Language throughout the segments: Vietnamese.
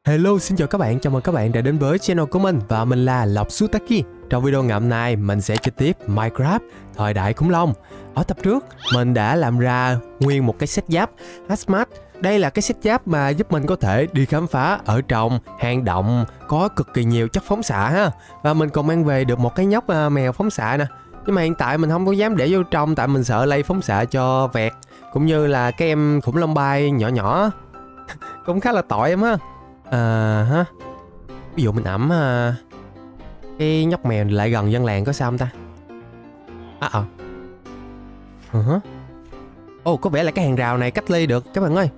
Hello, xin chào các bạn, chào mừng các bạn đã đến với channel của mình và mình là Lộc Sutaki. Trong video ngày hôm nay mình sẽ chơi tiếp Minecraft thời đại khủng long. Ở tập trước mình đã làm ra nguyên một cái set giáp Hazmat. Đây là cái set giáp mà giúp mình có thể đi khám phá ở trong hang động có cực kỳ nhiều chất phóng xạ ha. Và mình còn mang về được một cái nhóc mèo phóng xạ nè. Nhưng mà hiện tại mình không có dám để vô trong tại mình sợ lây phóng xạ cho vẹt, cũng như là cái em khủng long bay nhỏ nhỏ. Cũng khá là tội em ha. Ví dụ mình ẩm cái nhóc mèo lại gần dân làng có sao không ta? Có vẻ là cái hàng rào này cách ly được các bạn ơi.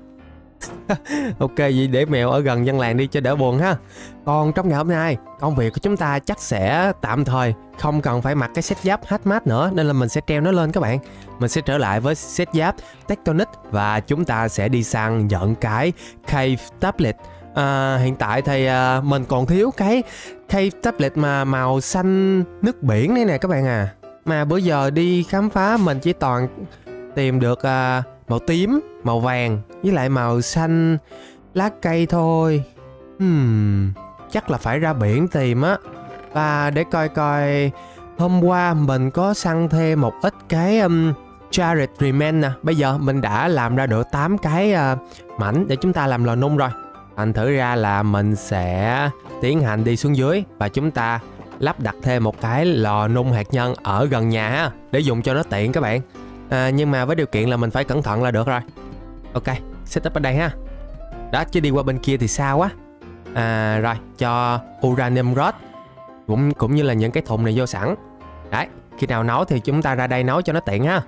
Ok, vậy để mèo ở gần dân làng đi cho đỡ buồn ha. Còn trong ngày hôm nay công việc của chúng ta chắc sẽ tạm thời không cần phải mặc cái set giáp Hazmat nữa, nên là mình sẽ treo nó lên các bạn. Mình sẽ trở lại với set giáp Tectonic và chúng ta sẽ đi săn nhận cái Cave Tablet. Hiện tại thì mình còn thiếu cái Cave Tablet mà màu xanh nước biển này nè các bạn à. Mà bữa giờ đi khám phá mình chỉ toàn tìm được màu tím, màu vàng với lại màu xanh lá cây thôi. Chắc là phải ra biển tìm á. Và để coi coi, hôm qua mình có săn thêm một ít cái Jared Remain nè. Bây giờ mình đã làm ra được 8 cái mảnh để chúng ta làm lò nung rồi. Thành thử ra là mình sẽ tiến hành đi xuống dưới và chúng ta lắp đặt thêm một cái lò nung hạt nhân ở gần nhà ha, để dùng cho nó tiện các bạn. Nhưng mà với điều kiện là mình phải cẩn thận là được rồi. Ok, setup ở đây ha. Đó, chứ đi qua bên kia thì sao quá. Rồi, cho uranium rod cũng như là những cái thùng này vô sẵn. Đấy, khi nào nấu thì chúng ta ra đây nấu cho nó tiện ha.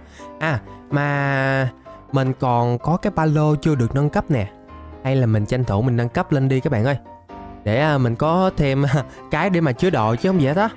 Mà mình còn có cái ba lô chưa được nâng cấp nè. Hay là mình tranh thủ mình nâng cấp lên đi các bạn ơi, để mình có thêm cái để mà chứa đồ chứ không dễ đó.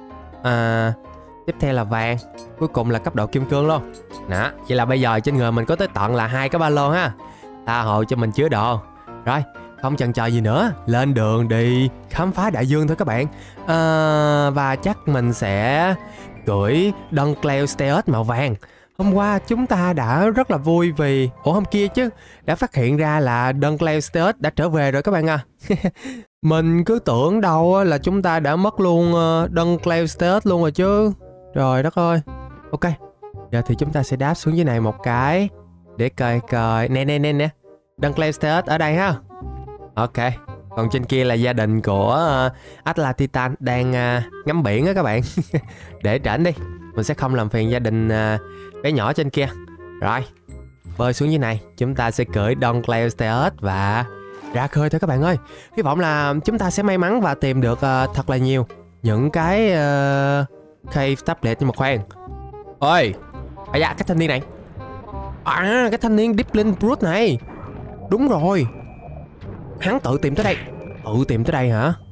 Tiếp theo là vàng, cuối cùng là cấp độ kim cương luôn. Đó, vậy là bây giờ trên người mình có tới tận là 2 cái ba lô ha. Tha hồ cho mình chứa đồ. Rồi, không chần chờ gì nữa, lên đường đi khám phá đại dương thôi các bạn. Và chắc mình sẽ cưỡi Dunclair Stealth màu vàng. Hôm qua chúng ta đã rất là vui vì hôm kia chứ đã phát hiện ra là Dunclair Stealth đã trở về rồi các bạn à. Mình cứ tưởng đâu là chúng ta đã mất luôn Dunclair Stealth luôn rồi chứ. Trời đất ơi. Ok, giờ thì chúng ta sẽ đáp xuống dưới này một cái để coi coi. Nè Dunclair Stealth ở đây ha. Ok, còn trên kia là gia đình của Atlas Titan đang ngắm biển á các bạn. Để trển đi, mình sẽ không làm phiền gia đình bé nhỏ trên kia. Rồi, bơi xuống dưới này, chúng ta sẽ cưỡi Dunclair Stealth và ra khơi thôi các bạn ơi. Hy vọng là chúng ta sẽ may mắn và tìm được thật là nhiều những cái Cave Tablet. Nhưng mà khoan, ôi, cái thanh niên này, cái thanh niên Dippling Brute này. Đúng rồi, hắn tự tìm tới đây. Tự tìm tới đây hả?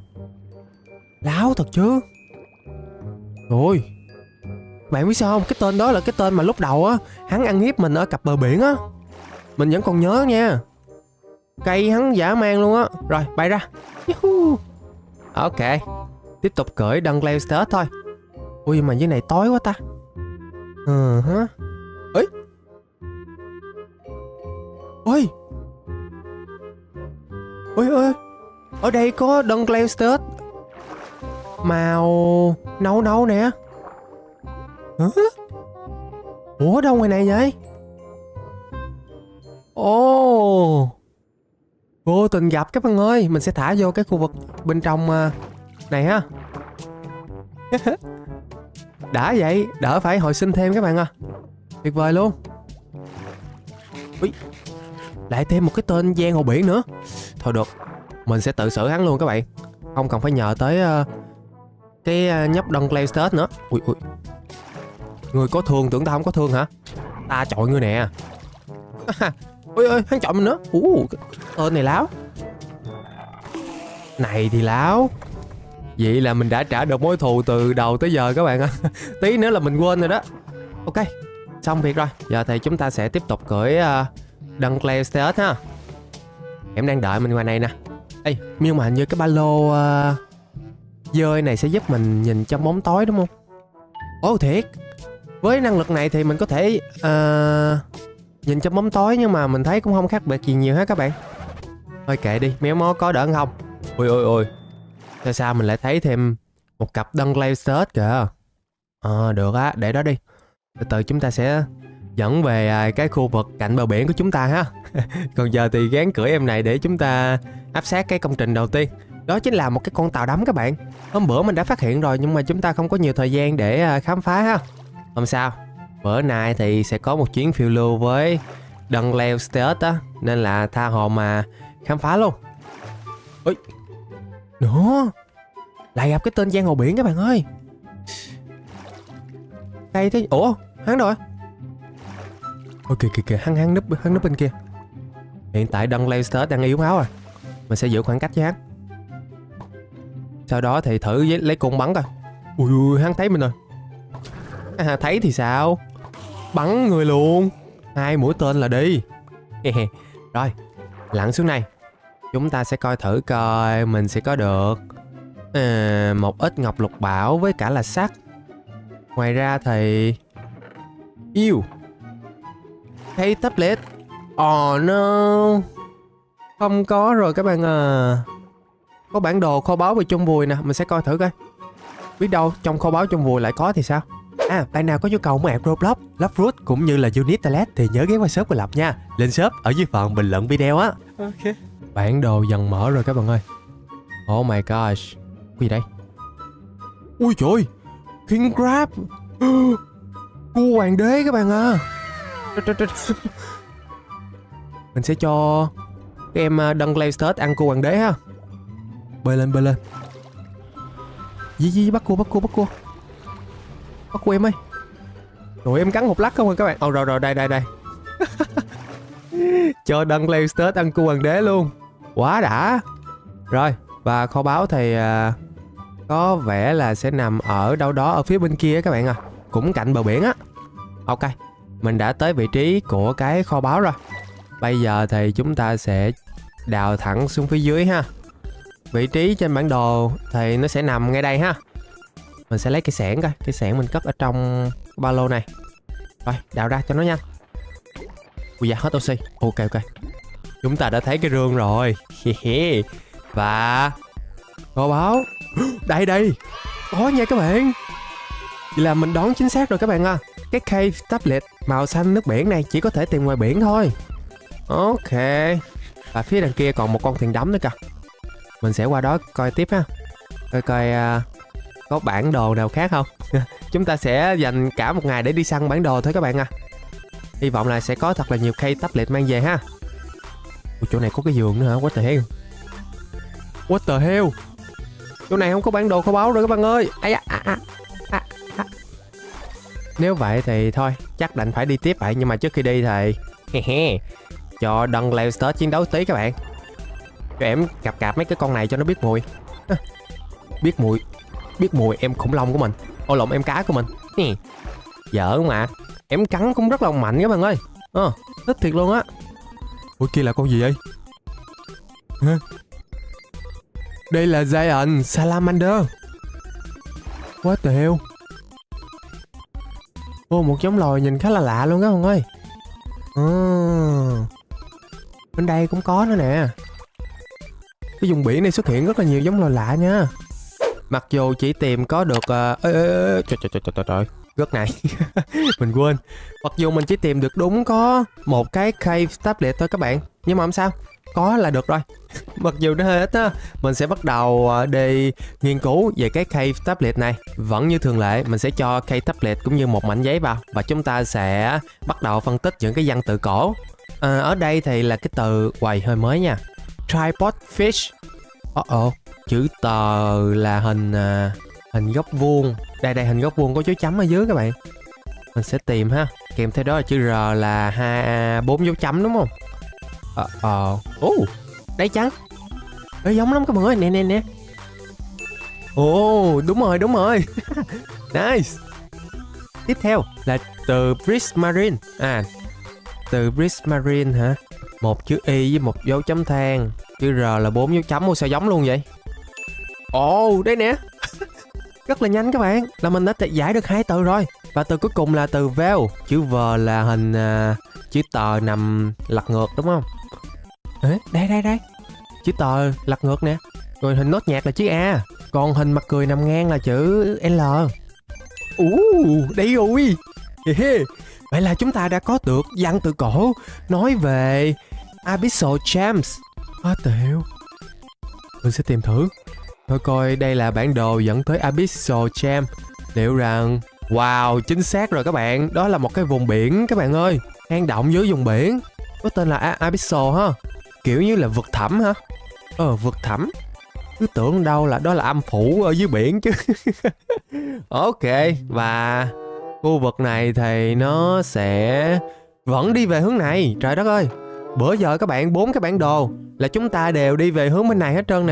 Láo thật chứ. Rồi, bạn biết sao không? Cái tên đó là cái tên mà lúc đầu á hắn ăn hiếp mình ở cặp bờ biển á. Mình vẫn còn nhớ nha. Cây hắn dã man luôn á. Rồi, bay ra. Ok, tiếp tục cưỡi Dunclair Stealth thôi. Ui, mà dưới này tối quá ta. Ê, ôi, ôi, ở đây có Dunclair Stealth màu nâu nè. Ủa, đâu ngoài này vậy? Vô tình gặp các bạn ơi. Mình sẽ thả vô cái khu vực bên trong này ha. Đã vậy, đỡ phải hồi sinh thêm các bạn à. Tuyệt vời luôn. Ui, lại thêm một cái tên giang hồ biển nữa. Thôi được, mình sẽ tự xử hắn luôn các bạn, không cần phải nhờ tới cái nhóc Dunclair Stealth nữa. Ui, người có thương tưởng tao không có thương hả? Ta chọi ngươi nè. Ôi, hắn chọi mình nữa. Tên này láo. Này thì láo. Vậy là mình đã trả được mối thù từ đầu tới giờ các bạn ạ. Tí nữa là mình quên rồi đó. Ok, xong việc rồi. Giờ thì chúng ta sẽ tiếp tục cưỡi Dunclair Stealth ha. Em đang đợi mình ngoài này nè. Ê, nhưng mà hình như cái ba lô dơi này sẽ giúp mình nhìn trong bóng tối đúng không? Thiệt. Với năng lực này thì mình có thể nhìn trong bóng tối, nhưng mà mình thấy cũng không khác biệt gì nhiều ha các bạn. Thôi kệ đi, méo mó có đỡ không? Ôi ôi ôi, sao mình lại thấy thêm một cặp Dunkley kìa. Được á, để đó đi. Từ từ chúng ta sẽ dẫn về cái khu vực cạnh bờ biển của chúng ta ha. Còn giờ thì gán cưỡi em này để chúng ta áp sát cái công trình đầu tiên. Đó chính là một cái con tàu đắm các bạn. Hôm bữa mình đã phát hiện rồi nhưng mà chúng ta không có nhiều thời gian để khám phá ha. Không sao, bữa nay thì sẽ có một chuyến phiêu lưu với Dunkley á, nên là tha hồ mà khám phá luôn. Ôi, nữa lại gặp cái tên giang hồ biển các bạn ơi. Đây thế, ủa hắn rồi. Ôi kìa, hắn núp bên kia. Hiện tại Dunkley đang yếu máu rồi, mình sẽ giữ khoảng cách với hắn. Sau đó thì thử lấy cung bắn coi. Ui, hắn thấy mình rồi. Thấy thì sao, bắn người luôn, 2 mũi tên là đi. Rồi, lặn xuống này. Chúng ta sẽ coi thử coi mình sẽ có được một ít ngọc lục bảo với cả là sắt. Ngoài ra thì yêu hay tablet. Oh no, không có rồi các bạn à. Có bản đồ kho báu về trong vùi nè, mình sẽ coi thử coi. Biết đâu trong kho báu trong vùi lại có thì sao. Bạn nào có nhu cầu mua app Roblox, Loveroot cũng như là Unit Toilet thì nhớ ghé qua shop của Lập nha. Lên shop ở dưới phần bình luận video á. Ok. Bản đồ dần mở rồi các bạn ơi. Oh my gosh, cái gì đây? Ui trời, King Crab, cua hoàng đế các bạn à. Mình sẽ cho cái em Dunkley ăn cua hoàng đế ha. Bơi lên. Gì bắt cua. Bắt cua em ơi. Rồi em cắn một lát không rồi các bạn. Rồi đây. Cho Dunkley ăn cua hoàng đế luôn. Quá đã. Rồi, và kho báu thì có vẻ là sẽ nằm ở đâu đó ở phía bên kia các bạn à. Cũng cạnh bờ biển á. Ok, mình đã tới vị trí của cái kho báu rồi. Bây giờ thì chúng ta sẽ đào thẳng xuống phía dưới ha. Vị trí trên bản đồ thì nó sẽ nằm ngay đây ha. Mình sẽ lấy cây xẻng coi. Cây xẻng mình cất ở trong ba lô này. Rồi, đào ra cho nó nhanh. Ui da, hết oxy. Ok. Chúng ta đã thấy cái rương rồi. Và kho báu. Đây. Có nha các bạn. Vậy là mình đoán chính xác rồi các bạn à. Cái cave tablet màu xanh nước biển này chỉ có thể tìm ngoài biển thôi. Ok. Và phía đằng kia còn một con thuyền đắm nữa kìa. Mình sẽ qua đó coi tiếp ha. Coi có bản đồ nào khác không. Chúng ta sẽ dành cả một ngày để đi săn bản đồ thôi các bạn à. Hy vọng là sẽ có thật là nhiều cây tablet mang về ha. Ủa, chỗ này có cái giường nữa hả? What the hell. Chỗ này không có bản đồ kho báu rồi các bạn ơi. Nếu vậy thì thôi, chắc đành phải đi tiếp vậy. Nhưng mà trước khi đi thì cho Dunkley chiến đấu tí các bạn. Cho em cạp mấy cái con này cho nó biết mùi. Biết mùi em khủng long của mình. Lộn, em cá của mình. Giỡn mà. Em cắn cũng rất là mạnh các bạn ơi. Thích thiệt luôn á. Ủa kia là con gì vậy? Đây là Giant Salamander. What the hell. Một giống loài nhìn khá là lạ luôn các bạn ơi. Bên đây cũng có nữa nè. Cái vùng biển này xuất hiện rất là nhiều giống loài lạ nha. Mặc dù chỉ tìm có được trời gớt này. Mình quên. Mặc dù mình chỉ tìm được đúng có một cái cave tablet thôi các bạn, nhưng mà không sao, có là được rồi. Mặc dù nó hơi ít á, mình sẽ bắt đầu đi nghiên cứu về cái cave tablet này. Vẫn như thường lệ, mình sẽ cho cave tablet cũng như một mảnh giấy vào, và chúng ta sẽ bắt đầu phân tích những cái văn tự cổ. Ở đây thì là cái từ quầy hơi mới nha. Tripod fish. Chữ tờ là hình góc vuông. Đây hình góc vuông có dấu chấm ở dưới các bạn. Mình sẽ tìm ha. Kèm theo đó là chữ R là 4 dấu chấm đúng không? Đáy trắng. Giống lắm các bạn ơi. Nè. Đúng rồi. Nice. Tiếp theo là từ Prismarine. Từ Prismarine hả? Một chữ Y với một dấu chấm than. Chữ R là 4 dấu chấm. Sao giống luôn vậy? Đây nè. Rất là nhanh các bạn. Là mình đã giải được 2 từ rồi. Và từ cuối cùng là từ Veil. Chữ V là hình chữ tờ nằm lật ngược đúng không? Đây. chữ tờ lật ngược nè. Rồi hình nốt nhạc là chữ A. Còn hình mặt cười nằm ngang là chữ L. Đây rồi. Vậy là chúng ta đã có được văn tự cổ nói về Abyssal Gems. Tiểu. Mình sẽ tìm thử. Thôi coi đây là bản đồ dẫn tới Abyssal Gem. Liệu rằng... Wow, chính xác rồi các bạn. Đó là một cái vùng biển các bạn ơi. Hang động dưới vùng biển. Có tên là Abyssal ha. Kiểu như là vực thẳm hả? Vực thẳm. Cứ tưởng đâu là đó là âm phủ ở dưới biển chứ. Ok. Và khu vực này thì nó sẽ vẫn đi về hướng này. Trời đất ơi. Bữa giờ các bạn 4 cái bản đồ là chúng ta đều đi về hướng bên này hết trơn nè.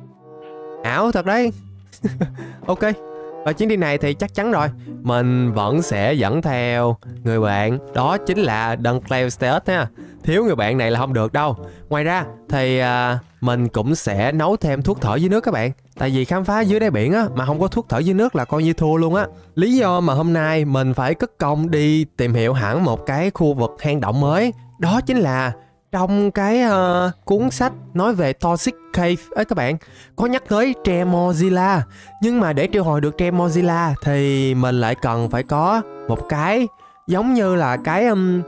Ảo thật đấy. Ok. Và chuyến đi này thì chắc chắn rồi, mình vẫn sẽ dẫn theo người bạn, đó chính là Duncleosteus ha. Thiếu người bạn này là không được đâu. Ngoài ra thì mình cũng sẽ nấu thêm thuốc thở dưới nước các bạn. Tại vì khám phá dưới đáy biển á, mà không có thuốc thở dưới nước là coi như thua luôn á. Lý do mà hôm nay mình phải cất công đi tìm hiểu hẳn một cái khu vực hang động mới, đó chính là trong cái cuốn sách nói về Toxic Cave ấy các bạn, có nhắc tới Tremorzilla. Nhưng mà để triệu hồi được Tremorzilla thì mình lại cần phải có một cái giống như là cái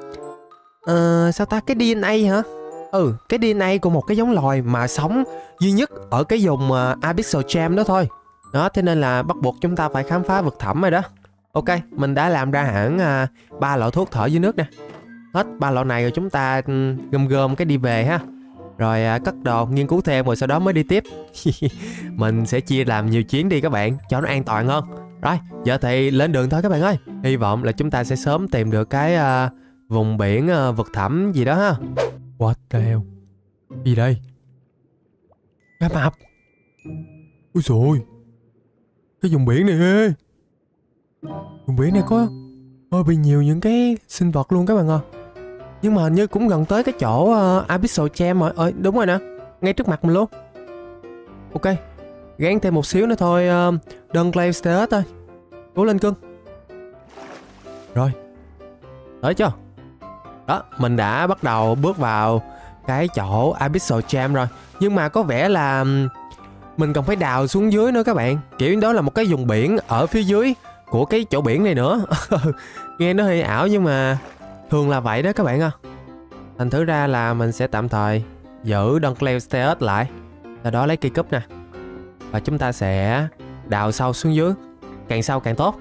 sao ta, cái DNA hả? Cái DNA của một cái giống loài mà sống duy nhất ở cái vùng Abyssal Gem đó thôi. Đó, thế nên là bắt buộc chúng ta phải khám phá vực thẳm rồi đó. Ok, mình đã làm ra hẳn 3 lọ thuốc thở dưới nước nè. Hết 3 lọ này rồi chúng ta gom cái đi về ha. Rồi cất đồ, nghiên cứu thêm rồi sau đó mới đi tiếp. Mình sẽ chia làm nhiều chuyến đi các bạn, cho nó an toàn hơn. Rồi, giờ thì lên đường thôi các bạn ơi. Hy vọng là chúng ta sẽ sớm tìm được cái vùng biển vực thẳm gì đó ha. What the hell? Gì đây? Cá mập. Ôi dồi, cái vùng biển này ê. Vùng biển này có hơi bị nhiều những cái sinh vật luôn các bạn ơi. Nhưng mà hình như cũng gần tới cái chỗ Abyssal Gem rồi. Đúng rồi nè, ngay trước mặt mình luôn. Ok, gán thêm một xíu nữa thôi. Duncleosteus thôi, cố lên cưng. Rồi, tới chưa? Đó, mình đã bắt đầu bước vào cái chỗ Abyssal Gem rồi. Nhưng mà có vẻ là mình còn phải đào xuống dưới nữa các bạn. Kiểu đó là một cái vùng biển ở phía dưới của cái chỗ biển này nữa. Nghe nó hơi ảo nhưng mà thường là vậy đó các bạn à. Thành thử ra là mình sẽ tạm thời giữ Duncleosteus lại, sau đó lấy cây cúp nè. Và chúng ta sẽ đào sâu xuống dưới, càng sâu càng tốt.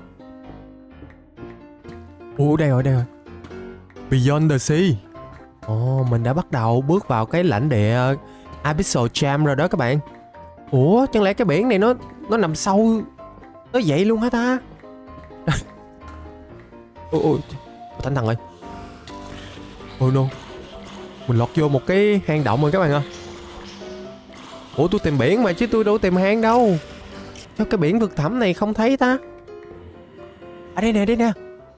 Đây rồi, đây rồi. Beyond the Sea. Mình đã bắt đầu bước vào cái lãnh địa Abyssal Gem rồi đó các bạn. Chẳng lẽ cái biển này nó nằm sâu tới vậy luôn hả ta? Thánh thần ơi. No, mình lọt vô một cái hang động rồi các bạn ơi. Tôi tìm biển mà chứ tôi đâu tìm hang đâu. Sao cái biển vực thẳm này không thấy ta? Đây nè.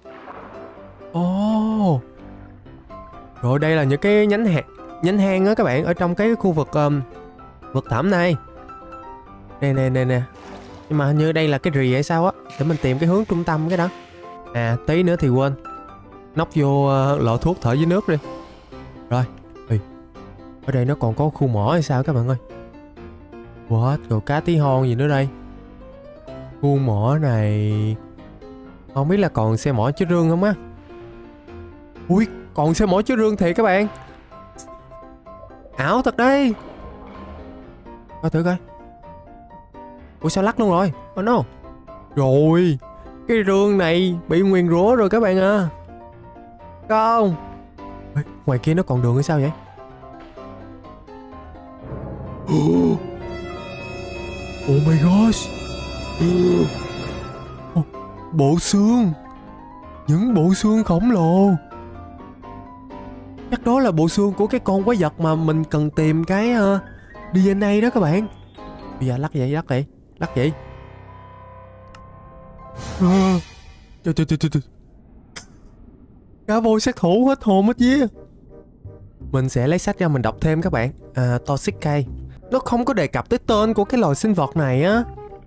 Rồi đây là những cái nhánh hang á các bạn, ở trong cái khu vực vực thẳm này. Nè. Nhưng mà hình như đây là cái rì hay sao á. Để mình tìm cái hướng trung tâm cái đó. Tí nữa thì quên nóc vô lọ thuốc thở dưới nước đi. Rồi, ở đây nó còn có khu mỏ hay sao các bạn ơi? What? Rồi cá tí hon gì nữa đây? Khu mỏ này không biết là còn xe mỏ chứa rương không á? Còn xe mỏ chứa rương thiệt các bạn. Ảo thật đấy. Coi thử coi. Sao lắc luôn rồi? No. Rồi, cái rương này bị nguyền rủa rồi các bạn à. Không. Ngoài kia nó còn đường hay sao vậy? Oh my gosh. Bộ xương. Những bộ xương khổng lồ. Chắc đó là bộ xương của cái con quái vật mà mình cần tìm cái DNA đó các bạn. Bây giờ lắc vậy. Trời. Cá voi sát thủ hết hồn hết vía. Mình sẽ lấy sách ra mình đọc thêm các bạn. Toxic Cave. Nó không có đề cập tới tên của cái loài sinh vật này á.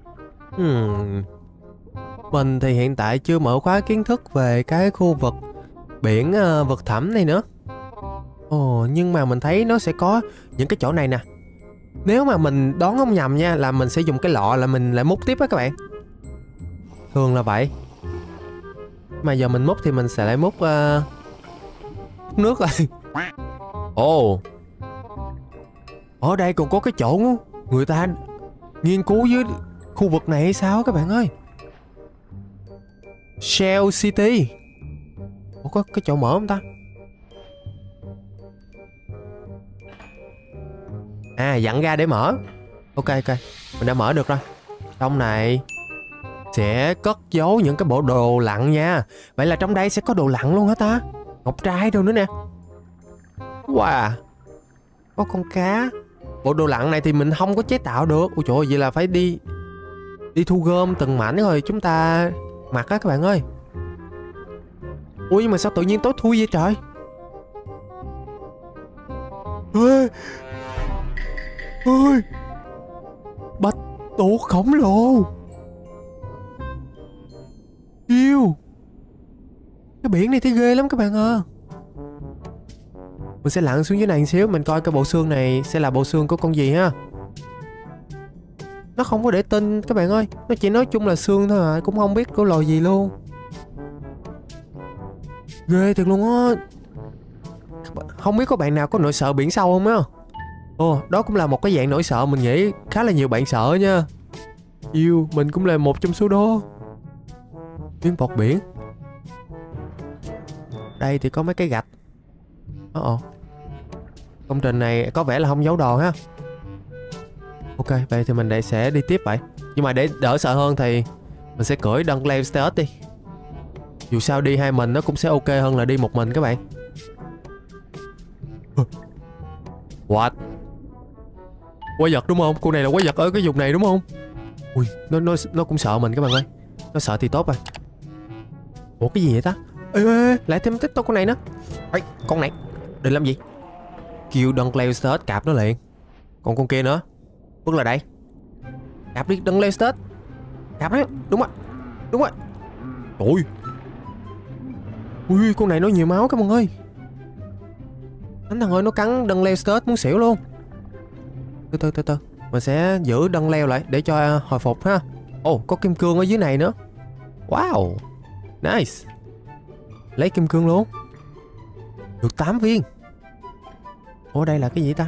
Mình thì hiện tại chưa mở khóa kiến thức về cái khu vực biển vực thẳm này nữa. Nhưng mà mình thấy nó sẽ có những cái chỗ này nè. Nếu mà mình đoán không nhầm nha, là mình sẽ dùng cái lọ là mình lại múc tiếp á các bạn. Thường là vậy. Mà giờ mình múc thì mình sẽ lại múc nước rồi. Ồ, ở đây còn có cái chỗ người ta nghiên cứu với khu vực này hay sao các bạn ơi? Shell City. Ủa, có cái chỗ mở không ta? À, dặn ra để mở. Ok, mình đã mở được rồi. Trong này sẽ cất giấu những cái bộ đồ lặn nha. Vậy là trong đây sẽ có đồ lặn luôn hả ta? Ngọc trai đâu nữa nè. Wow, có con cá. Bộ đồ lặn này thì mình không có chế tạo được. Ôi trời ơi, vậy là phải đi thu gom từng mảnh rồi chúng ta mặc á các bạn ơi. Ui, nhưng mà sao tự nhiên tối thui vậy trời? Ê, ơi, bạch tuộc khổng lồ. Yêu, cái biển này thấy ghê lắm các bạn à. Mình sẽ lặn xuống dưới này một xíu, mình coi cái bộ xương này sẽ là bộ xương của con gì ha. Nó không có để tin các bạn ơi, nó chỉ nói chung là xương thôi à, cũng không biết của loài gì luôn. Ghê thiệt luôn á. Không biết có bạn nào có nỗi sợ biển sâu không á? Ồ, đó cũng là một cái dạng nỗi sợ mình nghĩ khá là nhiều bạn sợ nha. Yêu, mình cũng là một trong số đó. Miếng bọt biển. Đây thì có mấy cái gạch. Ồ, công trình này có vẻ là không giấu đồ ha. Ok, vậy thì mình sẽ đi tiếp vậy. Nhưng mà để đỡ sợ hơn thì mình sẽ cưỡi Dunkley State đi. Dù sao đi hai mình nó cũng sẽ ok hơn là đi một mình các bạn. What? Quái vật đúng không? Cô này là quái vật ở cái vùng này đúng không? Ui, nó cũng sợ mình các bạn ơi. Nó sợ thì tốt rồi. Ủa cái gì vậy ta? Ê, lại thêm TikTok con này nữa. Ê, con này định làm gì? Kêu Dunkley State cạp nó liền. Còn con kia nữa, bước lại đây. Cạp đi Dunkley State. Cạp đấy, đúng rồi. Đúng rồi. Ui, ui, con này nó nhiều máu các bạn ơi. Anh thằng ơi, nó cắn Dunkley State muốn xỉu luôn. Từ từ mình sẽ giữ đân leo lại để cho hồi phục ha. Ồ, có kim cương ở dưới này nữa. Wow, nice. Lấy kim cương luôn. Được 8 viên. Ủa đây là cái gì ta?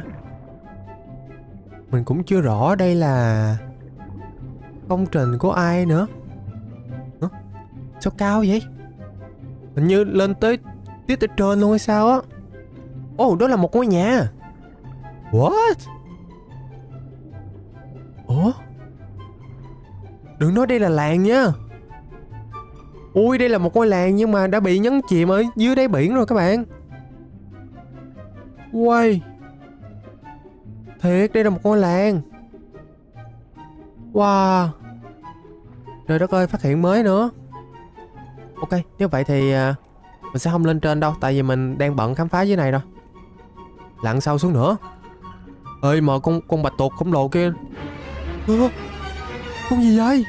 Mình cũng chưa rõ đây là công trình của ai nữa. Hả? Sao cao vậy? Hình như lên tới tiết ở trên luôn hay sao á. Ồ, đó là một ngôi nhà. What? Ủa? Đừng nói đây là làng nha. Ui, đây là một ngôi làng nhưng mà đã bị nhấn chìm ở dưới đáy biển rồi các bạn. Uầy, thiệt đây là một ngôi làng. Wow, trời đất ơi, phát hiện mới nữa. Ok, nếu vậy thì mình sẽ không lên trên đâu, tại vì mình đang bận khám phá dưới này rồi. Lặn sâu xuống nữa. Ơi mà con bạch tuộc khổng lồ kia. Con gì vậy?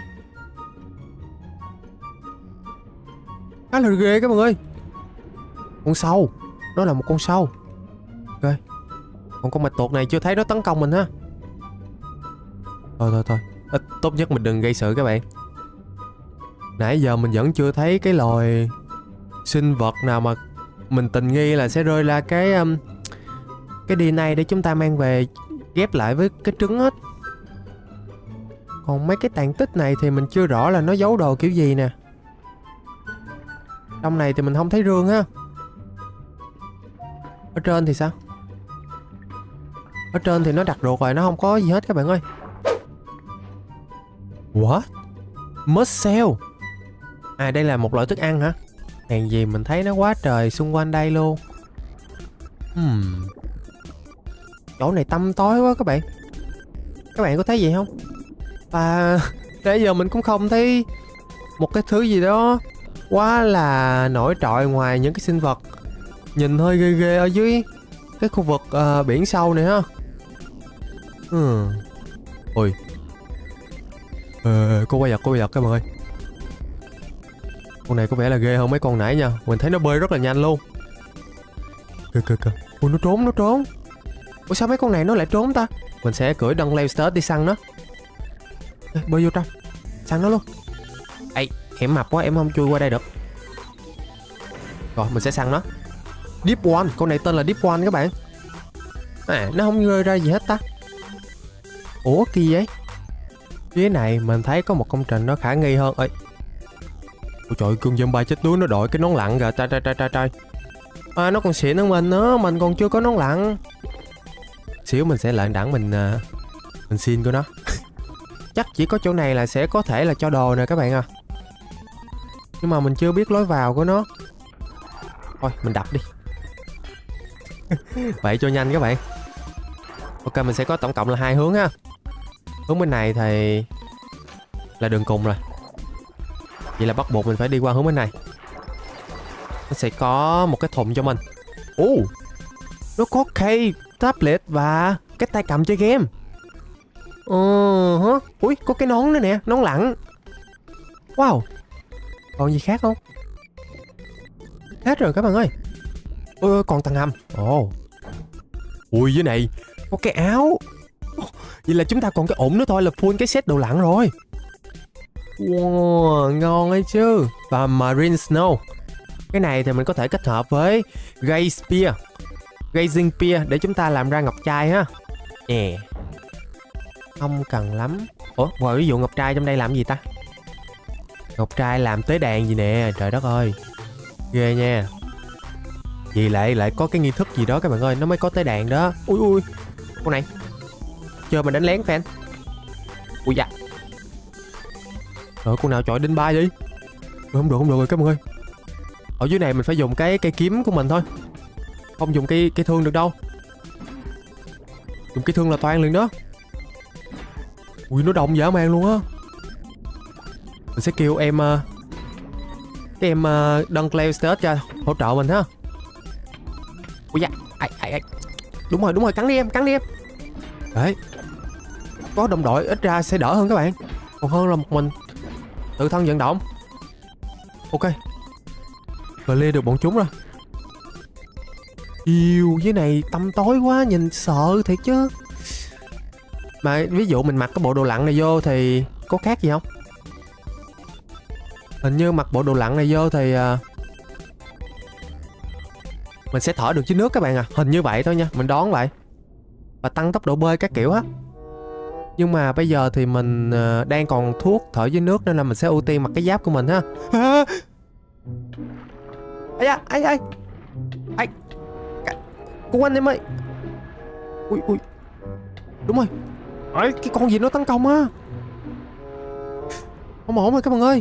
Khá là ghê các bạn ơi. Con sâu. Nó là một con sâu. Ok. Còn con bạch tuộc này chưa thấy nó tấn công mình ha. Thôi tốt nhất mình đừng gây sự các bạn. Nãy giờ mình vẫn chưa thấy cái loài sinh vật nào mà mình tình nghi là sẽ rơi ra cái DNA để chúng ta mang về ghép lại với cái trứng hết. Còn mấy cái tàn tích này thì mình chưa rõ là nó giấu đồ kiểu gì nè. Trong này thì mình không thấy rương ha. Ở trên thì sao? Ở trên thì nó đặt ruột rồi, nó không có gì hết các bạn ơi. What? Mussel. À, đây là một loại thức ăn hả? Hèn gì mình thấy nó quá trời xung quanh đây luôn. Chỗ này tăm tối quá các bạn. Các bạn có thấy gì không? Và nãy giờ mình cũng không thấy một cái thứ gì đó quá là nổi trội ngoài những cái sinh vật nhìn hơi ghê ghê ở dưới cái khu vực biển sâu này ha. Ôi, có quái vật các bạn ơi. Con này có vẻ là ghê hơn mấy con nãy nha. Mình thấy nó bơi rất là nhanh luôn. Kìa. Ôi, nó trốn. Ủa sao mấy con này nó lại trốn ta? Mình sẽ cưỡi Dunkleosteus đi săn nó. Ê, bơi vô trong săn nó luôn. Ê, em mập quá em không chui qua đây được. Rồi mình sẽ săn nó. Deep One, con này tên là Deep One các bạn. À, nó không rơi ra gì hết ta. Ủa kỳ vậy? Phía này mình thấy có một công trình nó khả nghi hơn. Ê, ôi trời, con zombie chết đuối nó đội cái nón lặn kìa. Trời. À, nó còn xịn hơn mình nữa, mình còn chưa có nón lặn. Xíu mình sẽ lệnh đẳng mình xin của nó. Chắc chỉ có chỗ này là sẽ có thể là cho đồ nè các bạn à. Nhưng mà mình chưa biết lối vào của nó. Thôi mình đập đi. Vậy cho nhanh các bạn. Ok, mình sẽ có tổng cộng là 2 hướng ha. Hướng bên này thì là đường cùng rồi. Vậy là bắt buộc mình phải đi qua hướng bên này. Nó sẽ có một cái thùng cho mình. Nó có cây, tablet và cái tay cầm chơi game. Ui, có cái nón nữa nè, nón lặn. Wow. Còn gì khác không? Hết rồi các bạn ơi. Còn tầng hầm. Ui, dưới này có cái áo. Vậy là chúng ta còn cái ủng nữa thôi là full cái set đồ lặn rồi. Wow, ngon ấy chứ. Và Marine Snow. Cái này thì mình có thể kết hợp với Gazing Spear để chúng ta làm ra ngọc trai ha. Không cần lắm. Ủa, ví dụ ngọc trai trong đây làm gì ta? Ngọc trai làm tế đàn gì nè, trời đất ơi. Ghê nha. Vì lại có cái nghi thức gì đó các bạn ơi, nó mới có tế đàn đó. Ui, con này. Chơi mà đánh lén fan. Ui da. Con nào chọi đinh ba vậy? Không được rồi các bạn ơi. Ở dưới này mình phải dùng cái cây kiếm của mình thôi. Không dùng cây thương được đâu. Dùng cây thương là toan liền đó. Ui, nó đông dã man luôn á. Mình sẽ kêu em cái em Dunkleosteus cho hỗ trợ mình ha. Ui da. Ai. Đúng rồi, cắn đi em. Đấy. Có đồng đội ít ra sẽ đỡ hơn các bạn. Còn hơn là một mình tự thân vận động. Ok. Clear được bọn chúng rồi. Yêu, dưới này tăm tối quá, nhìn sợ thiệt chứ. Mà ví dụ mình mặc cái bộ đồ lặn này vô thì có khác gì không? Hình như mặc bộ đồ lặn này vô thì mình sẽ thở được dưới nước các bạn à. Hình như vậy thôi nha, mình đoán vậy. Và tăng tốc độ bơi các kiểu á. Nhưng mà bây giờ thì mình đang còn thuốc thở dưới nước nên là mình sẽ ưu tiên mặc cái giáp của mình ha. Ai cô anh em ơi. Ui đúng rồi. Cái con gì nó tấn công á. Không ổn rồi các bạn ơi.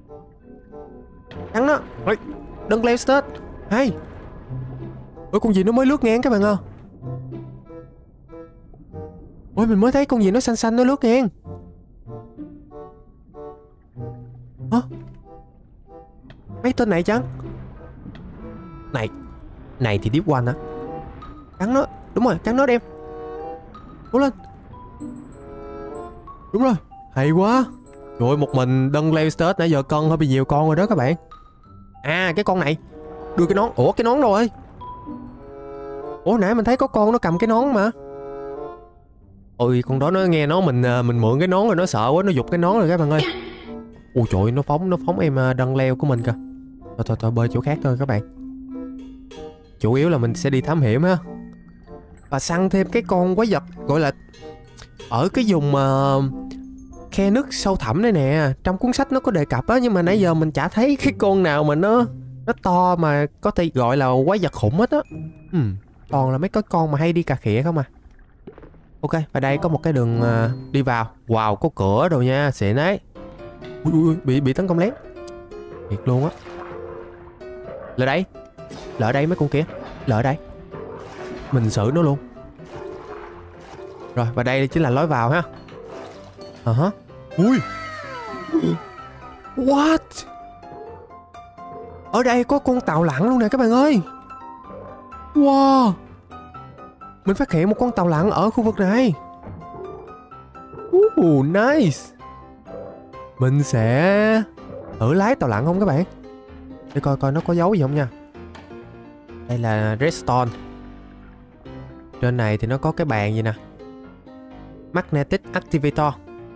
Cắn nó. Dunkleosteus. Hay. Con gì nó mới lướt ngang các bạn à. Ôi, mình mới thấy con gì nó xanh nó lướt ngang. Hả? Mấy tên này chăng? Này thì Deep One hả? Cắn nó. Đúng rồi, cắn nó đem. Cố lên. Đúng rồi, hay quá. Trời ơi, một mình Dunkleosteus nãy giờ cân hơi bị nhiều con rồi đó các bạn. À, cái con này đưa cái nón. Ủa, cái nón rồi. Ủa, nãy mình thấy có con nó cầm cái nón mà. Ôi, con đó nó nghe nó mình mượn cái nón rồi nó sợ quá, nó giục cái nón rồi các bạn ơi. Ôi trời ơi, nó phóng em Dunkleo của mình kìa. Thôi bơi chỗ khác thôi các bạn. Chủ yếu là mình sẽ đi thám hiểm ha. Và săn thêm cái con quái vật gọi là ở cái vùng khe nước sâu thẳm đây nè. Trong cuốn sách nó có đề cập á, nhưng mà nãy giờ mình chả thấy cái con nào mà nó to mà có thể gọi là quái vật khủng hết á. Toàn là mấy cái con mà hay đi cà khịa không à. Ok, và đây có một cái đường đi vào. Wow, có cửa rồi nha, xịn đấy. Ui, bị tấn công lén. Thiệt luôn á. Lỡ đây mấy con kia. Lỡ đây. Mình xử nó luôn. Rồi, và đây chính là lối vào ha. Ui. What? Ở đây có con tàu lặn luôn nè các bạn ơi. Wow. Mình phát hiện một con tàu lặn ở khu vực này. Nice. Mình sẽ thử lái tàu lặn không các bạn? Để coi nó có dấu gì không nha. Đây là redstone. Trên này thì nó có cái bàn gì nè. Magnetic Activator.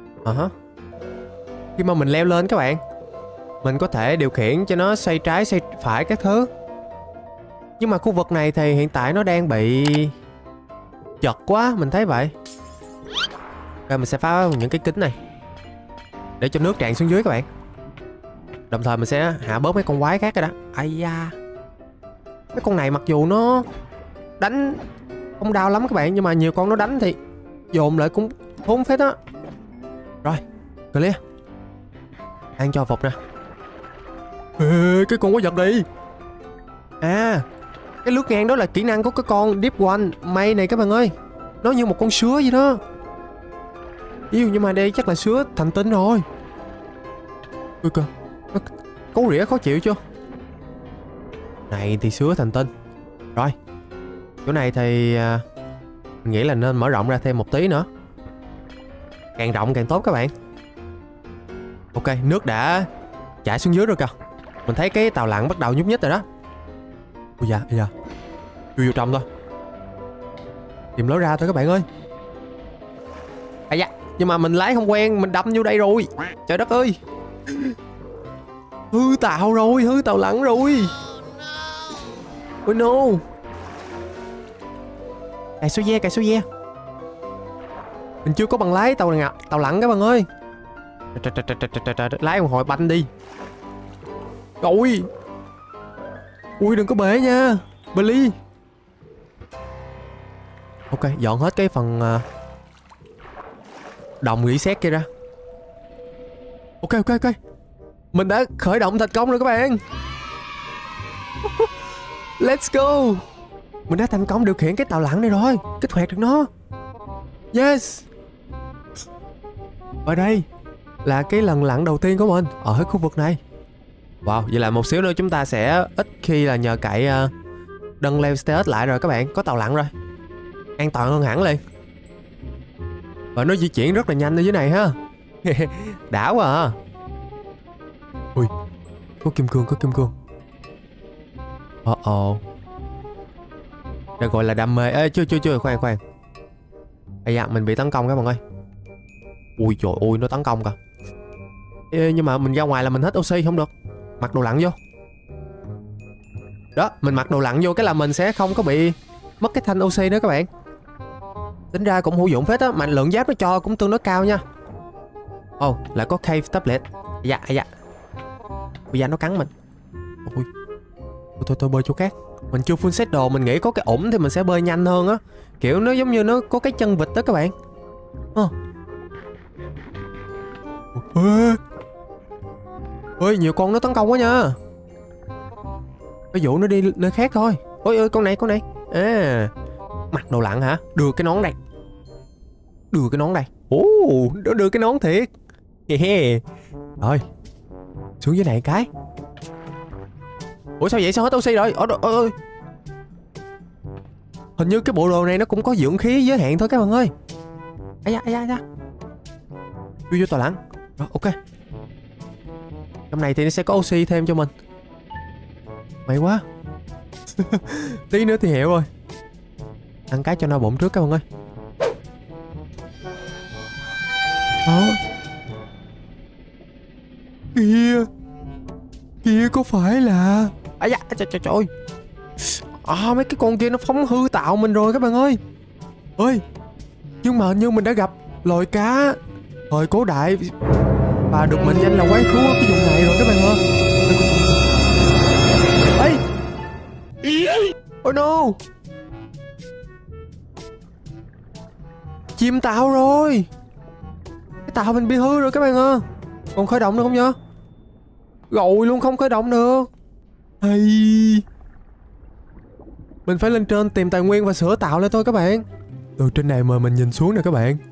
Khi mà mình leo lên các bạn, mình có thể điều khiển cho nó xoay trái xoay phải các thứ. Nhưng mà khu vực này thì hiện tại nó đang bị chật quá, mình thấy vậy. Rồi mình sẽ phá những cái kính này để cho nước tràn xuống dưới các bạn. Đồng thời mình sẽ hạ bớt mấy con quái khác rồi đó. Ây da, mấy con này mặc dù nó đánh không đau lắm các bạn, nhưng mà nhiều con nó đánh thì dồn lại cũng thốn phết á. Rồi, clear. Ăn cho phục nè. Ê, cái con quái vật đi. À, cái lướt ngang đó là kỹ năng của cái con Deep One May này các bạn ơi. Nó như một con sứa vậy đó. Yêu, nhưng mà đây chắc là sứa thành tinh rồi. Ui cơ, nó cấu rỉa khó chịu chưa? Này thì sứa thành tinh. Rồi, chỗ này thì mình nghĩ là nên mở rộng ra thêm một tí nữa. Càng rộng càng tốt các bạn. Ok, nước đã chảy xuống dưới rồi kìa. Mình thấy cái tàu lặn bắt đầu nhúc nhích rồi đó. Ui da, ui da. Chui vô trong thôi. Tìm lối ra thôi các bạn ơi. À da, nhưng mà mình lái không quen, mình đâm vô đây rồi. Trời đất ơi. Hư tàu rồi, hư tàu lặn rồi. Ôi no. Cài số ve, cài số ve. Mình chưa có bằng lái tàu lặn các bạn ơi. Lái một hồi banh đi. Rồi. Ui đừng có bể nha Billy. Ok, dọn hết cái phần đồng rỉ sét kia ra. Ok. Mình đã khởi động thành công rồi các bạn. Let's go. Mình đã thành công điều khiển cái tàu lặn này rồi. Kích hoạt được nó. Yes. Ở đây là cái lần lặn đầu tiên của mình ở khu vực này. Wow, vậy là một xíu nữa chúng ta sẽ ít khi là nhờ cậy đâng leo stairs lại rồi các bạn. Có tàu lặn rồi, an toàn hơn hẳn liền. Và nó di chuyển rất là nhanh ở dưới này ha. Đã quá à. Ui, có kim cương, có kim cương. Đây gọi là đam mê. Ê, chưa, khoan. Ây da, mình bị tấn công các bạn ơi. Ui trời ơi, nó tấn công kìa. Ê, nhưng mà mình ra ngoài là mình hết oxy không được. Mặc đồ lặn vô. Đó, mình mặc đồ lặn vô cái là mình sẽ không có bị mất cái thanh oxy nữa các bạn. Tính ra cũng hữu dụng phết á, mà lượng giáp nó cho cũng tương đối cao nha. Lại có cave tablet. Dạ. Bây giờ nó cắn mình. Ui. Thôi bơi chỗ khác. Mình chưa full set đồ, mình nghĩ có cái ủng thì mình sẽ bơi nhanh hơn á. Kiểu nó giống như nó có cái chân vịt đó các bạn. Ôi, nhiều con nó tấn công quá nha. Cái vụ nó đi nơi khác thôi. Ôi, con này. À, mặc đồ lặn hả? Đưa cái nón đây. Nó đưa cái nón thiệt. Rồi, xuống dưới này cái. Ủa sao vậy? Sao hết oxy rồi? Ôi. Hình như cái bộ đồ này nó cũng có dưỡng khí giới hạn thôi các bạn ơi. Ây da. Vô tàu lặn. Rồi, ok. Trong này thì nó sẽ có oxy thêm cho mình. May quá. Tí nữa thì hiểu rồi. Ăn cái cho no bụng trước các bạn ơi. Kia có phải là... À da, trời ơi. Mấy cái con kia nó phóng hư tạo mình rồi các bạn ơi. Ơi, nhưng mà như mình đã gặp loài cá thời cổ đại và được mệnh danh là quái thú ở cái vùng này rồi các bạn ơi. Ê, oh no, chìm tàu rồi. Cái tàu mình bị hư rồi các bạn ơi. Còn khởi động được không nhá? Rồi luôn, không khởi động được. Hay, mình phải lên trên tìm tài nguyên và sửa tàu lên thôi các bạn. Từ trên này mà mình nhìn xuống nè các bạn.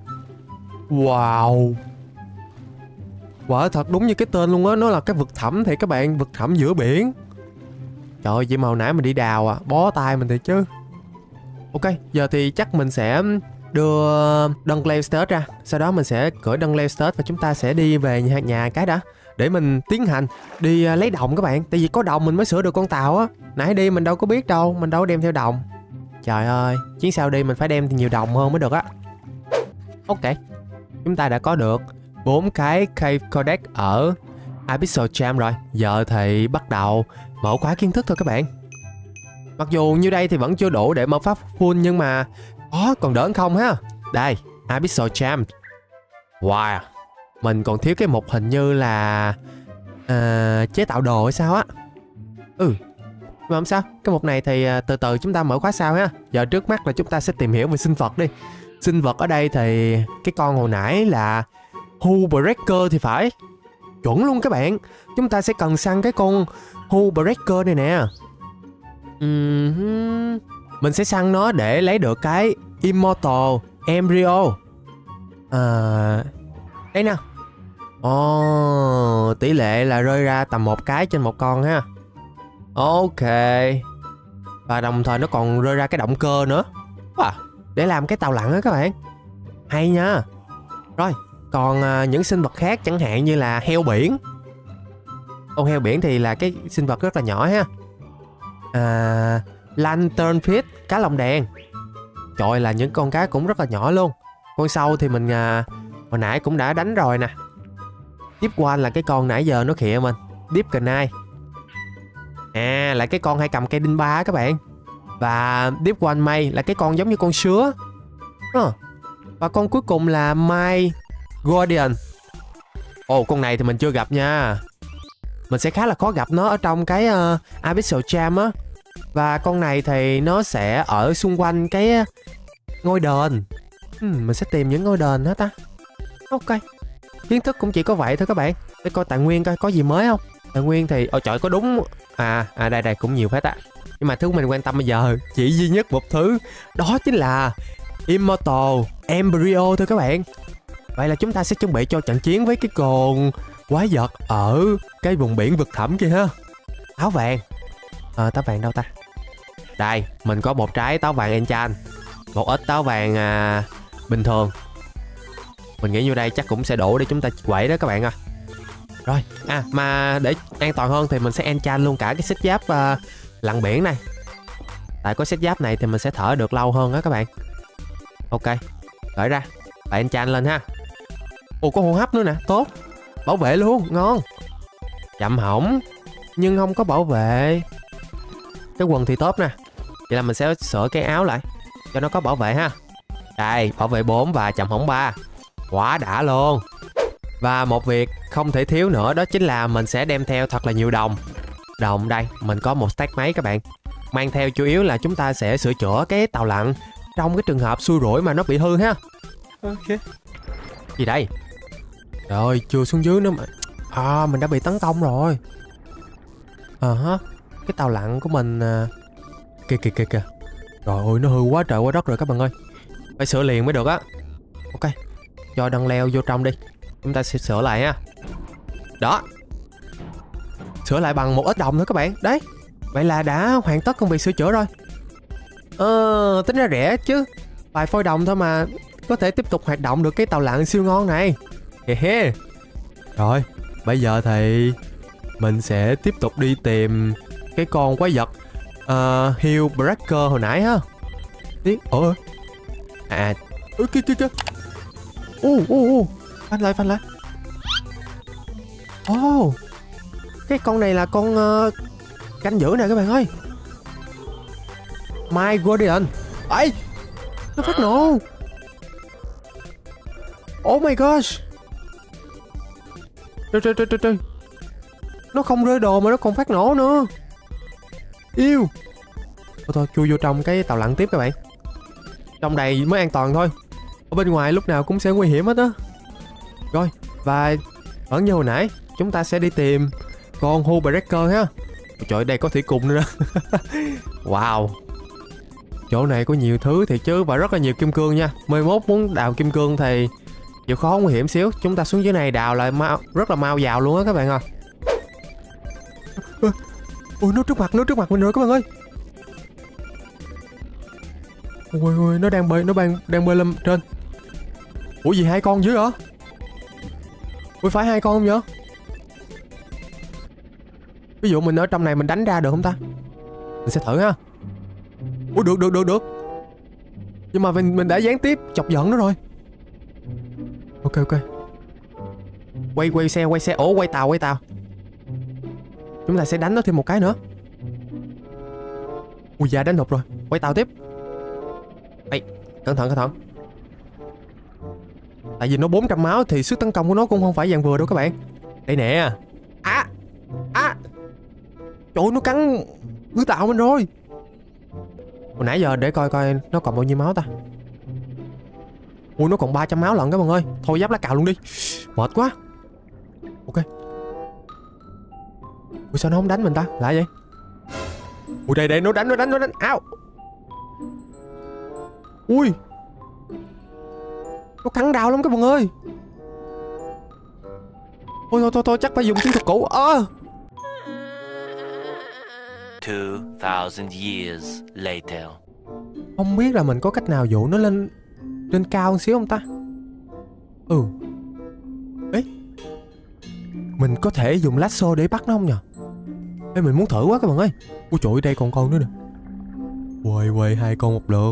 Wow, quả thật đúng như cái tên luôn á. Nó là cái vực thẳm thì các bạn. Vực thẳm giữa biển. Trời ơi, chỉ mà hồi nãy mình đi đào bó tay mình thiệt chứ. Ok, giờ thì chắc mình sẽ đưa đâng leo stairs ra. Sau đó mình sẽ cởi đâng leo stairs và chúng ta sẽ đi về nhà cái đã, để mình tiến hành đi lấy đồng các bạn. Tại vì có đồng mình mới sửa được con tàu á. Nãy đi mình đâu có biết đâu, mình đâu có đem theo đồng. Trời ơi, chuyến sau đi mình phải đem nhiều đồng hơn mới được á. Ok, chúng ta đã có được 4 cái Cave Codex ở Abyssal Gem rồi. Giờ thì bắt đầu mở khóa kiến thức thôi các bạn. Mặc dù như đây thì vẫn chưa đủ để mở pháp full, nhưng mà còn đỡ hơn không ha. Đây, Abyssal Gem. Wow, mình còn thiếu cái mục hình như là chế tạo đồ hay sao á. Nhưng mà không sao, cái mục này thì từ từ chúng ta mở khóa sau ha. Giờ trước mắt là chúng ta sẽ tìm hiểu về sinh vật đi. Sinh vật ở đây thì cái con hồi nãy là Hullbreaker thì phải. Chuẩn luôn các bạn. Chúng ta sẽ cần săn cái con Hullbreaker này nè. Mình sẽ săn nó để lấy được cái Immortal Embryo. Đây nè. Tỷ lệ là rơi ra tầm 1 cái trên một con ha. Ok. Và đồng thời nó còn rơi ra cái động cơ nữa. Để làm cái tàu lặn đó các bạn. Hay nha. Rồi, còn những sinh vật khác chẳng hạn như là heo biển. Con heo biển thì là cái sinh vật rất là nhỏ ha. Lanternfish, cá lồng đèn. Trời ơi, là những con cá cũng rất là nhỏ luôn. Con sâu thì mình hồi nãy cũng đã đánh rồi nè. Deep One là cái con nãy giờ nó khịa mình. Deep Canine. Là cái con hay cầm cây đinh ba các bạn. Và Deep One May là cái con giống như con sứa. Và con cuối cùng là My Guardian. Con này thì mình chưa gặp nha. Mình sẽ khá là khó gặp nó ở trong cái Abyssal Gem á. Và con này thì nó sẽ ở xung quanh cái ngôi đền. Mình sẽ tìm những ngôi đền hết ta. Ok. Kiến thức cũng chỉ có vậy thôi các bạn. Để coi tài nguyên coi có gì mới không. Tài nguyên thì trời có đúng. Đây cũng nhiều phết á. Nhưng mà thứ mình quan tâm bây giờ chỉ duy nhất một thứ. Đó chính là Immortal Embryo thôi các bạn. Vậy là chúng ta sẽ chuẩn bị cho trận chiến với cái con quái vật ở cái vùng biển vực thẳm kia ha. Táo vàng. Táo vàng đâu ta? Đây, mình có một trái táo vàng enchant, một ít táo vàng bình thường. Mình nghĩ vô đây chắc cũng sẽ đủ để chúng ta quậy đó các bạn ơi. Rồi, mà để an toàn hơn thì mình sẽ enchant luôn cả cái xích giáp lặn biển này. Tại có xích giáp này thì mình sẽ thở được lâu hơn đó các bạn. Ok, gửi ra. Bạn enchant lên ha. Có hô hấp nữa nè, tốt. Bảo vệ luôn, ngon. Chậm hỏng nhưng không có bảo vệ. Cái quần thì tốt nè. Vậy là mình sẽ sửa cái áo lại cho nó có bảo vệ ha. Đây, bảo vệ 4 và chậm hỏng 3. Quá đã luôn. Và một việc không thể thiếu nữa đó chính là mình sẽ đem theo thật là nhiều đồng. Đồng đây, mình có một stack máy các bạn. Mang theo chủ yếu là chúng ta sẽ sửa chữa cái tàu lặn trong cái trường hợp xui rủi mà nó bị hư ha. Ok. Gì đây? Rồi, chưa xuống dưới nữa mà. Mình đã bị tấn công rồi. Cái tàu lặn của mình kìa. Trời ơi, nó hư quá trời quá đất rồi các bạn ơi. Phải sửa liền mới được á. Ok, cho đăng leo vô trong đi. Chúng ta sẽ sửa lại ha. Đó. Sửa lại bằng một ít đồng thôi các bạn. Đấy. Vậy là đã hoàn tất công việc sửa chữa rồi. Tính ra rẻ chứ. Vài phôi đồng thôi mà có thể tiếp tục hoạt động được cái tàu lặn siêu ngon này. Rồi, bây giờ thì mình sẽ tiếp tục đi tìm cái con quái vật Hullbreaker hồi nãy ha. Kìa. Phanh lại. Cái con này là con canh giữ nè các bạn ơi. My Guardian. Nó phát nổ. Oh my gosh. Trời. Nó không rơi đồ mà nó còn phát nổ nữa. Yêu. Thôi chui vô trong cái tàu lặn tiếp các bạn. Trong đây mới an toàn thôi. Ở bên ngoài lúc nào cũng sẽ nguy hiểm hết á. Rồi, và vẫn như hồi nãy, chúng ta sẽ đi tìm con Hullbreaker ha. Trời ơi, đây có thủy cung nữa đó. Wow. Chỗ này có nhiều thứ thiệt chứ. Và rất là nhiều kim cương nha. 11 muốn đào kim cương thì chịu khó nguy hiểm xíu. Chúng ta xuống dưới này đào lại rất là mau vào luôn á các bạn ơi. Nó trước mặt mình rồi các bạn ơi. Ôi, nó đang bơi lên trên. Ủa gì, 2 con dưới hả? Ui, phải 2 con không vậy? Ví dụ mình ở trong này mình đánh ra được không ta? Mình sẽ thử ha. Ủa được. Nhưng mà mình đã gián tiếp chọc giận nó rồi. Ok. Quay xe. Ủa quay tàu. Chúng ta sẽ đánh nó thêm một cái nữa. Ui da, đánh hụt rồi. Quay tàu tiếp. Ê, cẩn thận. Tại vì nó 400 máu thì sức tấn công của nó cũng không phải dạng vừa đâu các bạn. Đây nè. Trời ơi, nó cắn ngư tạo mình rồi. Hồi nãy giờ để coi nó còn bao nhiêu máu ta. Ui, nó còn 300 máu lận các bạn ơi. Thôi giáp lá cào luôn đi. Mệt quá. Ok. Ui, sao nó không đánh mình ta? Lạ vậy. Ui đây nó đánh. Ao. Ui, nó cắn đau lắm các bạn ơi. Thôi chắc phải dùng chiến thuật cũ. 2000 years later. Không biết là mình có cách nào dụ nó lên cao một xíu không ta? Ê, mình có thể dùng lasso để bắt nó không nhờ? Ê, mình muốn thử quá các bạn ơi. Ui trời ơi, đây còn con nữa nè. Quay 2 con một lượt.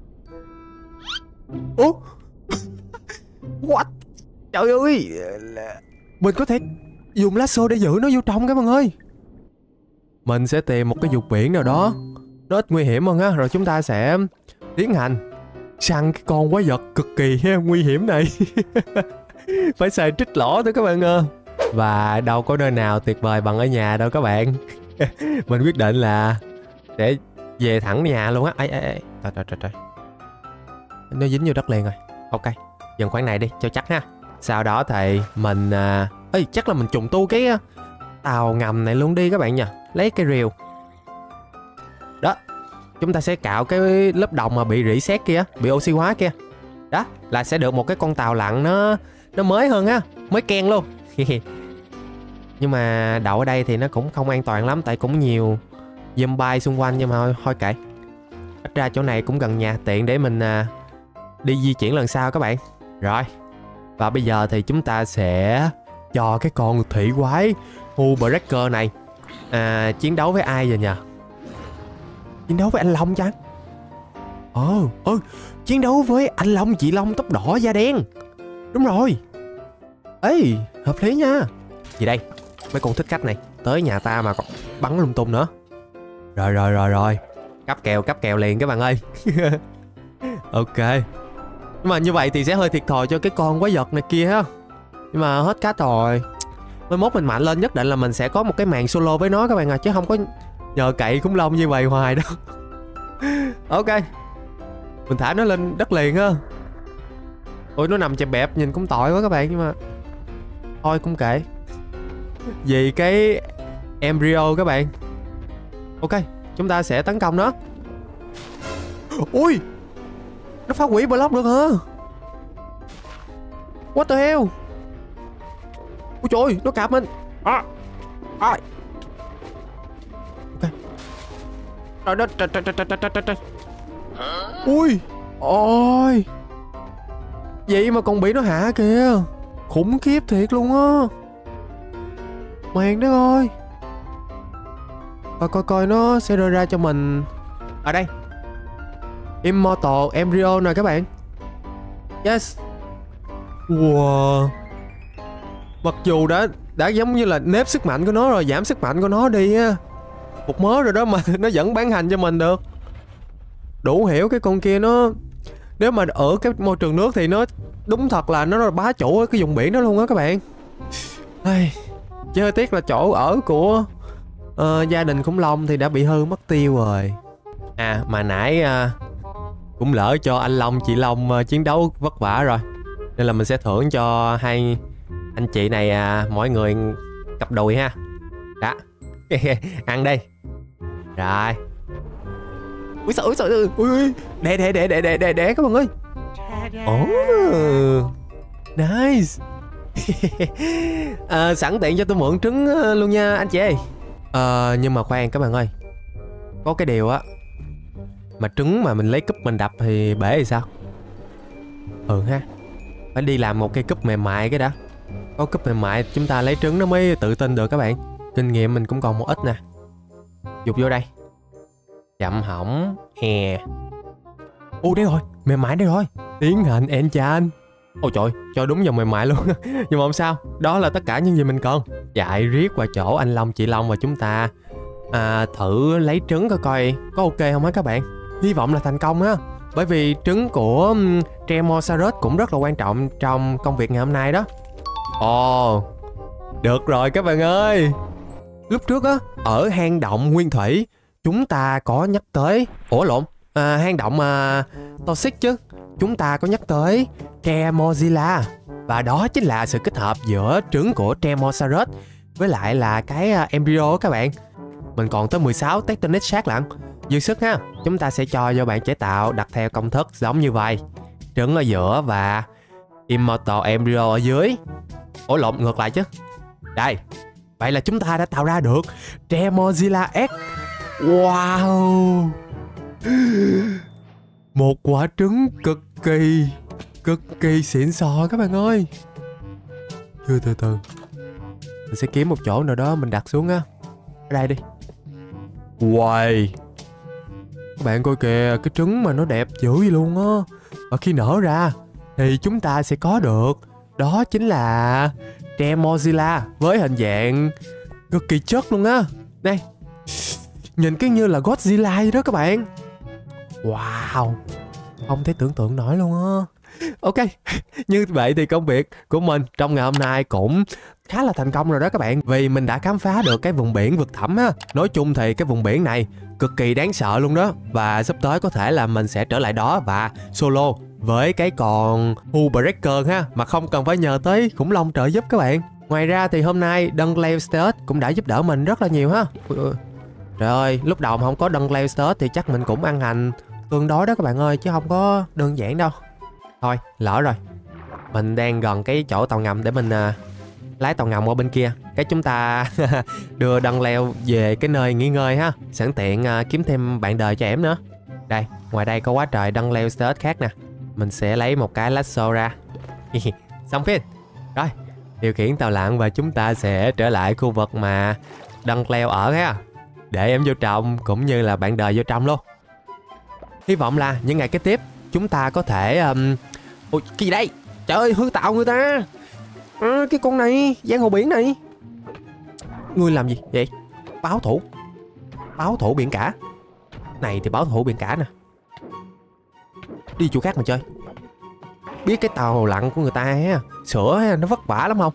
Ủa? What? Trời ơi, mình có thể dùng lasso để giữ nó vô trong các bạn ơi. Mình sẽ tìm một cái vùng biển nào đó nó ít nguy hiểm hơn á, rồi chúng ta sẽ tiến hành săn cái con quái vật cực kỳ nguy hiểm này. Phải xài trích lỗ thôi các bạn ơi. Và đâu có nơi nào tuyệt vời bằng ở nhà đâu các bạn. Mình quyết định là sẽ về thẳng nhà luôn á. Ê. Trời. Nó dính vô đất liền rồi. Ok, dừng khoảng này đi cho chắc ha. Sau đó thì mình chắc là mình trùng tu cái tàu ngầm này luôn đi các bạn nha. Lấy cây rìu. Đó, chúng ta sẽ cạo cái lớp đồng mà bị rỉ sét kia, bị oxy hóa kia. Đó, là sẽ được một cái con tàu lặn nó mới hơn á, mới ken luôn. Nhưng mà đậu ở đây thì nó cũng không an toàn lắm, tại cũng nhiều zombie xung quanh, nhưng mà thôi kệ. Ít ra chỗ này cũng gần nhà, tiện để mình đi di chuyển lần sau các bạn. Rồi, và bây giờ thì chúng ta sẽ cho cái con thủy quái Hullbreaker này chiến đấu với ai vậy nhờ? Chiến đấu với anh Long chăng? Chiến đấu với anh Long, chị Long tóc đỏ da đen. Đúng rồi. Ê, hợp lý nha. Gì đây? Mấy con thích khách này tới nhà ta mà còn bắn lung tung nữa. Rồi. Cắp kèo liền các bạn ơi. Ok. Nhưng mà như vậy thì sẽ hơi thiệt thòi cho cái con quái vật này kia ha. Nhưng mà hết cách rồi. Mai mốt mình mạnh lên nhất định là mình sẽ có một cái màn solo với nó các bạn à, chứ không có nhờ cậy khủng long như vậy hoài đâu. Ok, mình thả nó lên đất liền ha. Ôi, nó nằm chẹp bẹp nhìn cũng tội quá các bạn, nhưng mà thôi cũng kệ. Vì cái embryo các bạn. Ok, chúng ta sẽ tấn công nó. Ui, nó phá hủy block được hả? What the hell? Ui trời ơi, nó cạp mình. Ok. Rồi đó. Trời. Ui. Ôi. Vậy mà còn bị nó hạ kìa. Khủng khiếp thiệt luôn á. Màn đó ơi. Coi nó sẽ rơi ra cho mình. Ở đây. Immortal Embryo nè các bạn. Yes. Wow. Mặc dù đã giống như là nếp sức mạnh của nó rồi, giảm sức mạnh của nó đi á một mớ rồi đó, mà nó vẫn bán hành cho mình được. Đủ hiểu cái con kia nó, nếu mà ở cái môi trường nước thì nó đúng thật là nó là bá chủ ở cái vùng biển đó luôn á các bạn. Chứ hơi tiếc là chỗ ở của gia đình khủng long thì đã bị hư mất tiêu rồi. Mà nãy cũng lỡ cho anh Long chị Long chiến đấu vất vả rồi, nên là mình sẽ thưởng cho hai anh chị này mỗi người cặp đùi ha. Đó. Ăn đi. Rồi. Ui trời ui. Đẻ các bạn ơi. Nice. Sẵn tiện cho tôi mượn trứng luôn nha anh chị ơi. Nhưng mà khoan các bạn ơi, có cái điều á, mà trứng mà mình lấy cúp mình đập thì bể thì sao? Ha, phải đi làm một cây cúp mềm mại cái đã. Có cúp mềm mại chúng ta lấy trứng nó mới tự tin được các bạn. Kinh nghiệm mình cũng còn một ít nè. Dục vô đây. chậm hỏng, Ô đây rồi, mềm mại đây rồi. Tiến hành enchant. Ôi trời, cho đúng vào mềm mại luôn. Nhưng mà không sao, đó là tất cả những gì mình cần. Chạy riết qua chỗ anh Long chị Long và chúng ta thử lấy trứng coi coi có ok không á các bạn. Hy vọng là thành công á. Bởi vì trứng của Tremosaurus cũng rất là quan trọng trong công việc ngày hôm nay đó. Ồ, được rồi các bạn ơi. Lúc trước á, ở hang động nguyên thủy, chúng ta có nhắc tới... hang động Toxic chứ. Chúng ta có nhắc tới Tremozilla. Và đó chính là sự kết hợp giữa trứng của Tremosaurus với lại là cái embryo các bạn. Mình còn tới 16 tectonic shard lận. Dư sức ha. Chúng ta sẽ cho vô bạn chế tạo đặt theo công thức giống như vậy. Trứng ở giữa và Immortal Embryo ở dưới. Ngược lại chứ. Đây. Vậy là chúng ta đã tạo ra được Tremozilla X. Wow. Một quả trứng cực kỳ xịn sò các bạn ơi. Chưa, từ từ. Mình sẽ kiếm một chỗ nào đó mình đặt xuống á. Ở đây đi. Wow. Các bạn coi kìa, cái trứng mà nó đẹp dữ vậy luôn á. Và khi nở ra thì chúng ta sẽ có được, đó chính là Tremozilla với hình dạng cực kỳ chất luôn á. Đây, nhìn cái như là Godzilla vậy đó các bạn. Wow, không thể tưởng tượng nổi luôn á. Ok, như vậy thì công việc của mình trong ngày hôm nay cũng khá là thành công rồi đó các bạn. Vì mình đã khám phá được cái vùng biển vực thẳm á. Nói chung thì cái vùng biển này cực kỳ đáng sợ luôn đó. Và sắp tới có thể là mình sẽ trở lại đó và solo với cái con Hullbreaker ha, mà không cần phải nhờ tới khủng long trợ giúp các bạn. Ngoài ra thì hôm nay Dunkleosteus cũng đã giúp đỡ mình rất là nhiều ha. Trời ơi, lúc đầu mà không có Dunkleosteus thì chắc mình cũng ăn hành tương đối đó các bạn ơi, chứ không có đơn giản đâu. Thôi, lỡ rồi. Mình đang gần cái chỗ tàu ngầm để mình lái tàu ngầm qua bên kia. Cái chúng ta đưa Dunkleo về cái nơi nghỉ ngơi ha. Sẵn tiện kiếm thêm bạn đời cho em nữa. Đây, ngoài đây có quá trời Dunkleosteus khác nè. Mình sẽ lấy một cái lasso ra. Xong phết. Rồi, điều khiển tàu lặn và chúng ta sẽ trở lại khu vực mà Dunkleo ở ha. Để em vô trong cũng như là bạn đời vô trong luôn. Hy vọng là những ngày kế tiếp chúng ta có thể... Ôi, cái gì đây? Trời ơi, hư tạo người ta. Cái con này, giang hồ biển này. Ngươi làm gì vậy? Báo thủ. Báo thủ biển cả. Này thì báo thủ biển cả nè. Đi chỗ khác mà chơi. Biết cái tàu lặn của người ta ha, sửa ha, nó vất vả lắm không?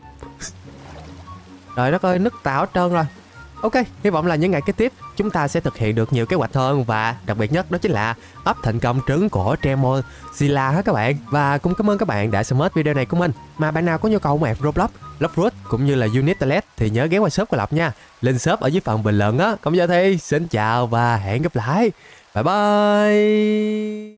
Trời đất ơi, nứt tàu hết trơn rồi. Ok, hy vọng là những ngày kế tiếp chúng ta sẽ thực hiện được nhiều kế hoạch hơn. Và đặc biệt nhất đó chính là ấp thành công trứng của Tremozilla hết các bạn. Và cũng cảm ơn các bạn đã xem hết video này của mình. Mà bạn nào có nhu cầu map Roblox, Lockroot cũng như là Unit Toilet thì nhớ ghé qua shop của Lộc nha. Link shop ở dưới phần bình luận á. Còn giờ thì xin chào và hẹn gặp lại. Bye bye.